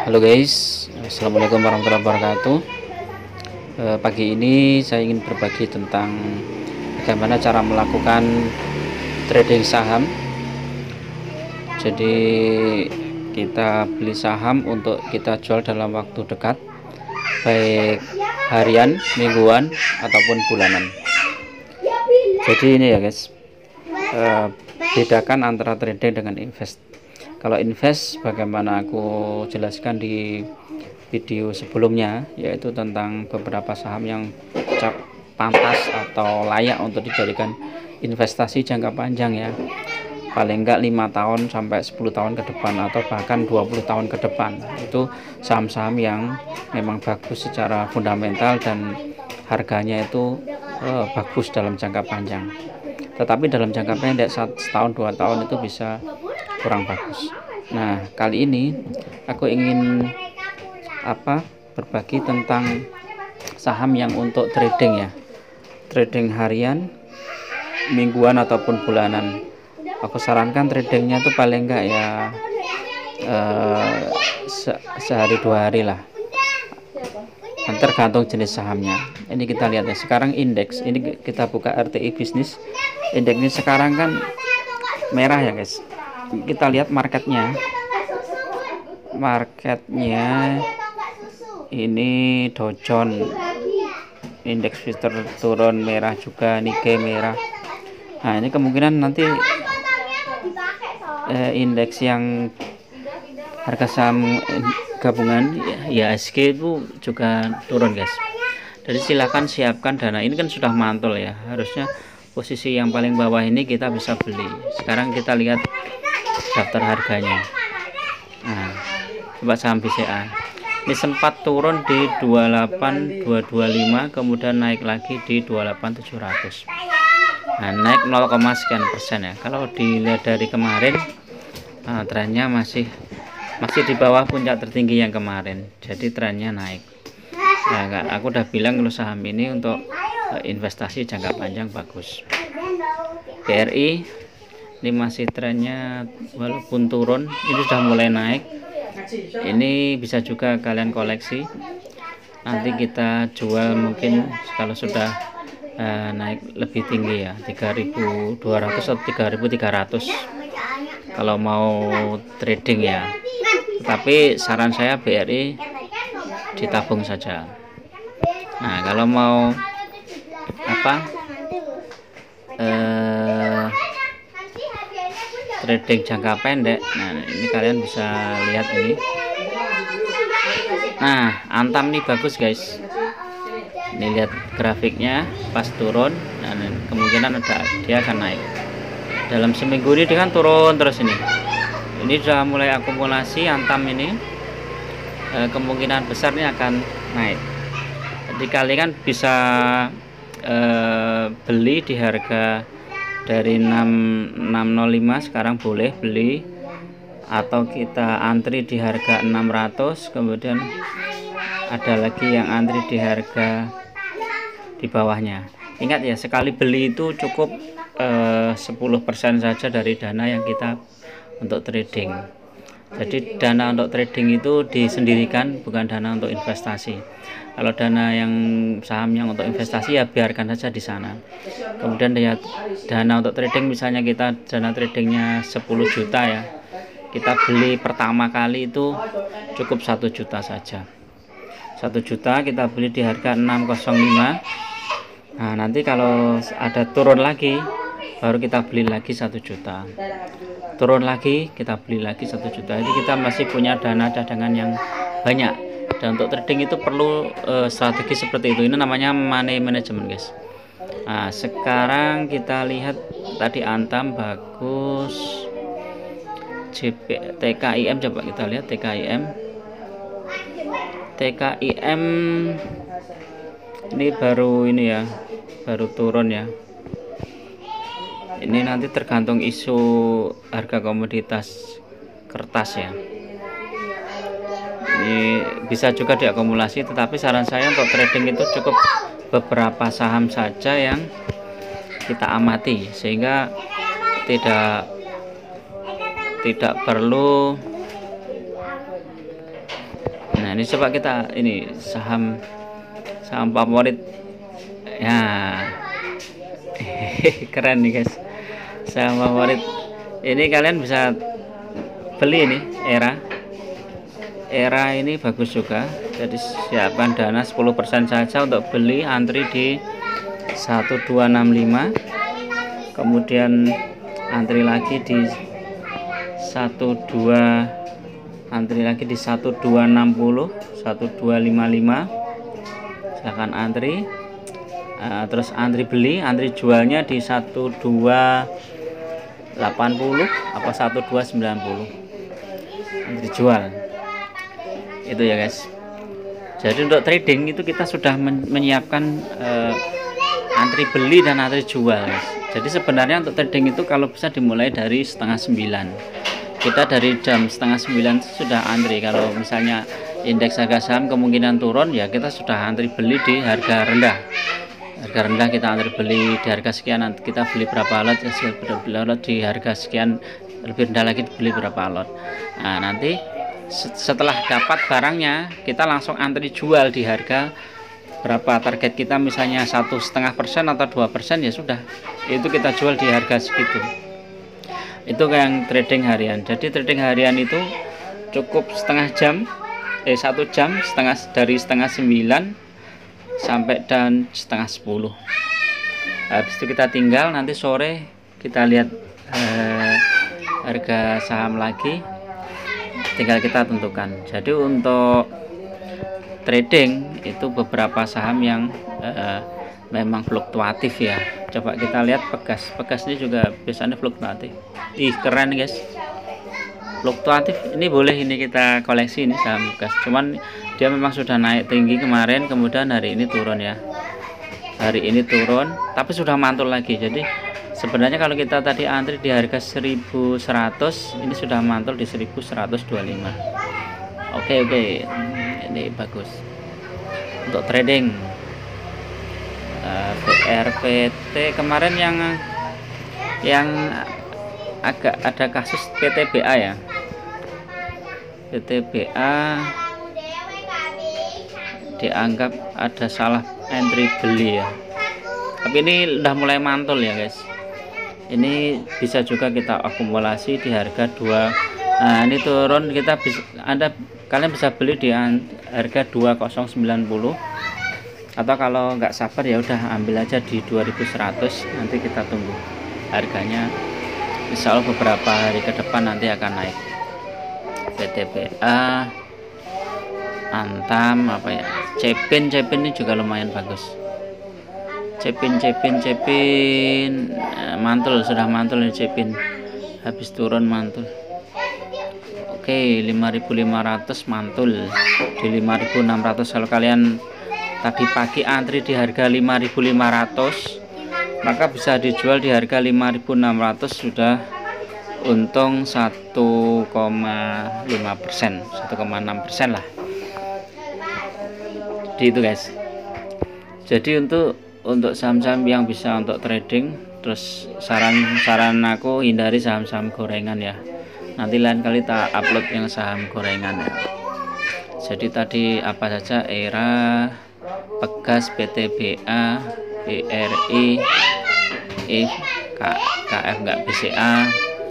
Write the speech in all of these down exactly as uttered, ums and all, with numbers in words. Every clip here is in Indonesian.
Halo guys, assalamualaikum warahmatullahi wabarakatuh. E, pagi ini saya ingin berbagi tentang bagaimana cara melakukan trading saham. Jadi kita beli saham untuk kita jual dalam waktu dekat, baik harian, mingguan ataupun bulanan. Jadi ini ya guys, e, bedakan antara trading dengan invest. Kalau invest, bagaimana aku jelaskan di video sebelumnya, yaitu tentang beberapa saham yang pantas atau layak untuk dijadikan investasi jangka panjang ya, paling enggak lima tahun sampai sepuluh tahun ke depan, atau bahkan dua puluh tahun ke depan. Itu saham-saham yang memang bagus secara fundamental dan harganya itu eh, bagus dalam jangka panjang. Tetapi dalam jangka pendek, setahun dua tahun itu bisa kurang bagus. Nah, kali ini aku ingin apa berbagi tentang saham yang untuk trading ya, trading harian, mingguan ataupun bulanan. Aku sarankan tradingnya itu paling enggak ya eh, se sehari dua hari lah, dan tergantung jenis sahamnya. Ini kita lihat ya, sekarang indeks ini kita buka R T I bisnis, indeks ini sekarang kan merah ya guys. Kita lihat marketnya, marketnya ini Dow Jones, indeks Future turun merah juga, Nikkei merah. Nah, ini kemungkinan nanti eh, indeks yang harga saham gabungan ya I H G itu juga turun guys. Jadi silahkan siapkan dana. Ini kan sudah mantul ya, harusnya posisi yang paling bawah ini kita bisa beli. Sekarang kita lihat daftar harganya. Nah, coba saham B C A ini sempat turun di dua puluh delapan dua ratus dua puluh lima, kemudian naik lagi di dua puluh delapan tujuh ratus. Nah, naik nol, sekian persen ya. Kalau dilihat dari kemarin, nah, trennya masih masih di bawah puncak tertinggi yang kemarin, jadi trennya naik. Nah, aku udah bilang kalau saham ini untuk investasi jangka panjang bagus. B R I ini masih trennya walaupun turun, ini sudah mulai naik. Ini bisa juga kalian koleksi, nanti kita jual mungkin kalau sudah uh, naik lebih tinggi ya, tiga ribu dua ratus atau tiga ribu tiga ratus kalau mau trading ya. Tapi saran saya B R I ditabung saja. Nah, kalau mau apa eh, trading jangka pendek, nah ini kalian bisa lihat ini. Nah, Antam nih bagus guys. Ini lihat grafiknya pas turun, dan nah, kemungkinan ada dia akan naik. Dalam seminggu ini dia kan turun terus ini. Ini sudah mulai akumulasi Antam ini. E, kemungkinan besar ini akan naik. Jadi kalian kan bisa e, beli di harga dari enam nol lima, sekarang boleh beli, atau kita antri di harga enam ratus, kemudian ada lagi yang antri di harga di bawahnya. Ingat ya, sekali beli itu cukup eh, sepuluh persen saja dari dana yang kita untuk trading. Jadi dana untuk trading itu disendirikan, bukan dana untuk investasi. Kalau dana yang saham yang untuk investasi ya biarkan saja di sana. Kemudian dia dana untuk trading, misalnya kita dana tradingnya sepuluh juta ya, kita beli pertama kali itu cukup satu juta saja. Satu juta kita beli di harga enam nol lima. Nah, nanti kalau ada turun lagi baru kita beli lagi satu juta. Turun lagi kita beli lagi satu juta. Jadi kita masih punya dana cadangan yang banyak. Dan untuk trading itu perlu uh, strategi seperti itu. Ini namanya money management guys. Nah, sekarang kita lihat tadi Antam bagus, J P, T K I M coba kita lihat T K I M. T K I M ini baru ini ya, baru turun ya. Ini nanti tergantung isu harga komoditas kertas ya. Ini bisa juga diakumulasi, tetapi saran saya untuk trading itu cukup beberapa saham saja yang kita amati, sehingga tidak tidak perlu Nah ini coba kita ini saham saham favorit ya. Keren nih guys, saham favorit ini kalian bisa beli ini era era ini bagus juga. Jadi siapkan dana sepuluh persen saja untuk beli, antri di satu dua enam lima, kemudian antri lagi di satu dua, antri lagi di satu dua enam nol, satu dua lima lima, silahkan antri. Uh, terus antri beli, antri jualnya di satu dua delapan nol apa satu dua sembilan nol, antri jual itu ya guys. Jadi untuk trading itu kita sudah men menyiapkan uh, antri beli dan antri jual guys. Jadi sebenarnya untuk trading itu kalau bisa dimulai dari setengah sembilan, kita dari jam setengah sembilan sudah antri. Kalau misalnya indeks harga saham kemungkinan turun, ya kita sudah antri beli di harga rendah. Harga rendah kita antri beli di harga sekian, nanti kita beli berapa lot, beli lot di harga sekian, lebih rendah lagi beli berapa lot. Nah nanti setelah dapat barangnya kita langsung antri jual di harga berapa, target kita misalnya satu setengah persen atau dua persen, ya sudah itu kita jual di harga segitu. Itu yang trading harian. Jadi trading harian itu cukup setengah jam, eh satu jam setengah, dari setengah sembilan sampai dan setengah sepuluh. Habis itu kita tinggal, nanti sore kita lihat eh, harga saham lagi, tinggal kita tentukan. Jadi untuk trading itu beberapa saham yang eh, memang fluktuatif ya. Coba kita lihat Pegas. Pegas ini juga biasanya fluktuatif. Ih keren guys, fluktuatif. Ini boleh ini kita koleksi ini saham Pegas. Cuman dia memang sudah naik tinggi kemarin, kemudian hari ini turun ya. Hari ini turun, tapi sudah mantul lagi. Jadi sebenarnya kalau kita tadi antri di harga seribu seratus, ini sudah mantul di seribu seratus dua puluh lima. Oke oke, ini bagus untuk trading. uh, B R P T kemarin yang yang agak ada kasus P T B A ya, P T B A dianggap ada salah entry beli ya, tapi ini udah mulai mantul ya guys. Ini bisa juga kita akumulasi di harga dua. Nah ini turun, kita bisa, Anda kalian bisa beli di harga dua nol sembilan nol, atau kalau nggak sabar ya udah ambil aja di dua ribu seratus. Nanti kita tunggu harganya, insya Allah beberapa hari ke depan nanti akan naik. P T B A, Antam, apa ya, Cepin, Cepin ini juga lumayan bagus. Cepin, Cepin, Cepin nah, mantul, sudah mantul ini Cepin, habis turun mantul. Oke, lima ribu lima ratus mantul di lima ribu enam ratus. Kalau kalian tadi pagi antri di harga lima ribu lima ratus, maka bisa dijual di harga lima ribu enam ratus, sudah untung satu koma lima persen, satu koma enam persen lah. Jadi itu guys. Jadi untuk untuk saham-saham yang bisa untuk trading, terus saran-saran aku hindari saham-saham gorengan ya. Nanti lain kali tak upload yang saham gorengan ya. Jadi tadi apa saja, Era, Pegas, P T B A, B R I, I, K, KF nggak B C A,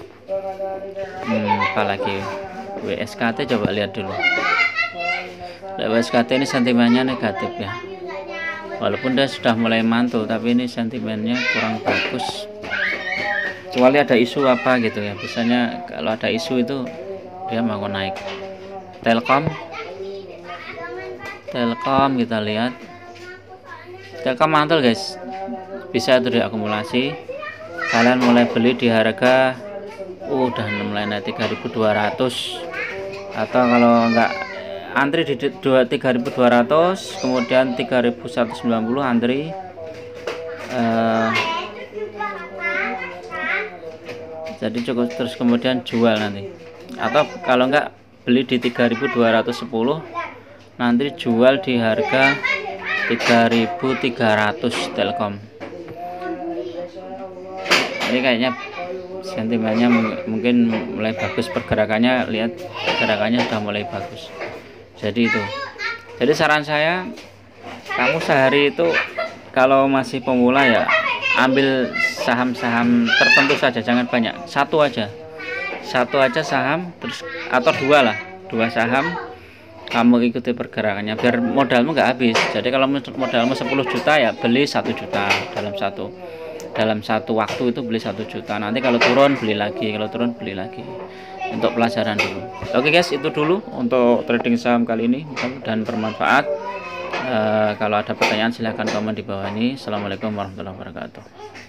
hmm, apalagi W S K T. Coba lihat dulu. W S K T ini sentimennya negatif ya, walaupun dia sudah mulai mantul, tapi ini sentimennya kurang bagus, kecuali ada isu apa gitu ya. Biasanya kalau ada isu itu dia mau naik. Telkom, Telkom kita lihat, Telkom mantul guys, bisa itu diakumulasi. Kalian mulai beli di harga uh, udah mulai naik tiga ribu dua ratus, atau kalau enggak antri di tiga ribu dua ratus, kemudian tiga ribu seratus sembilan puluh antri, uh, jadi cukup, terus kemudian jual nanti. Atau kalau enggak beli di tiga ribu dua ratus sepuluh, nanti jual di harga tiga ribu tiga ratus Telkom. Ini kayaknya sentimennya mungkin mulai bagus, pergerakannya, lihat pergerakannya sudah mulai bagus. Jadi itu. Jadi saran saya, kamu sehari itu kalau masih pemula ya ambil saham-saham tertentu saja, jangan banyak, satu aja satu aja saham, terus atau dua lah, dua saham, kamu ikuti pergerakannya biar modalmu nggak habis. Jadi kalau modalmu sepuluh juta ya beli satu juta dalam satu dalam satu waktu itu, beli satu juta. Nanti kalau turun beli lagi, kalau turun beli lagi, untuk pelajaran dulu. Oke guys, itu dulu untuk trading saham kali ini, mudah-mudahan bermanfaat. Uh, kalau ada pertanyaan silahkan komen di bawah ini. Assalamualaikum warahmatullahi wabarakatuh.